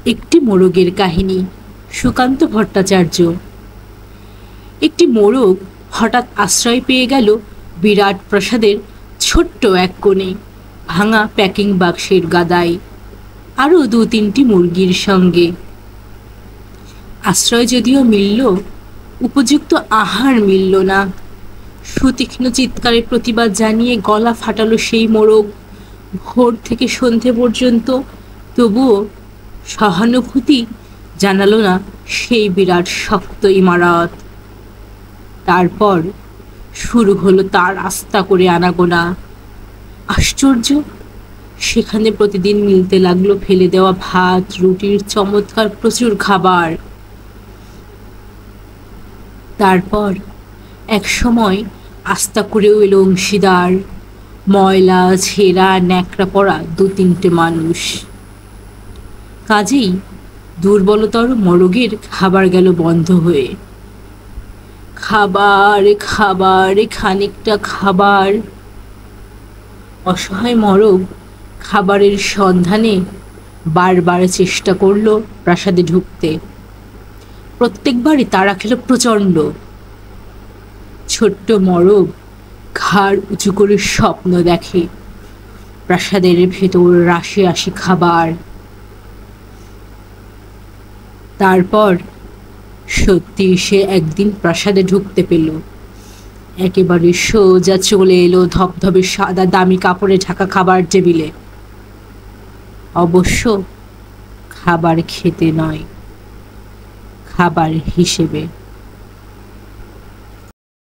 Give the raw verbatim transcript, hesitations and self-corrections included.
একটি মোরগের কাহিনী। সুকান্ত ভট্টাচার্য। একটি মোরগ হঠাৎ আশ্রয় পেয়ে গেল বিরাট প্রাসাদের ছোট্ট এক কোণে, ভাঙা প্যাকিং বাক্সের গাদায়, আরও দু তিনটি মুরগির সঙ্গে। আশ্রয় যদিও মিলল, উপযুক্ত আহার মিলল না। সুতীক্ষ্ণ চিৎকারের প্রতিবাদ জানিয়ে গলা ফাটালো সেই মোরগ। ভোর থেকে সন্ধে পর্যন্ত তবুও সহানুভূতি জানালো না সেই বিরাট শক্ত ইমারত। তারপর শুরু হলো তার আস্থা করে আনাগোনা। আশ্চর্য, সেখানে প্রতিদিন মিলতে লাগলো ফেলে দেওয়া ভাত, রুটির চমৎকার প্রচুর খাবার। তারপর এক সময় আস্থা করেও এলো অংশীদার, ময়লা ছেঁড়া ন্যাকড়া পড়া দু তিনটে মানুষ। কাজেই দুর্বলতর মোরগের খাবার গেল বন্ধ হয়ে। খাবার খাবার খানিকটা খাবার। অসহায় মোরগ খাবারের সন্ধানে বারবার চেষ্টা করল প্রাসাদে ঢুকতে। প্রত্যেকবারই তাড়া খেল প্রচণ্ড। ছোট্ট মোরগ ঘাড় উঁচু করে স্বপ্ন দেখে প্রাসাদের ভেতর রাশি রাশি খাবার। তারপর সত্যি সে একদিন প্রাসাদে ঢুকতে পেল। একেবারে সোজা চলে এলো ধবধবে সাদা দামি কাপড়ে ঢাকা খাবার টেবিলে। অবশ্য খাবার খেতে নয়, খাবার হিসেবে।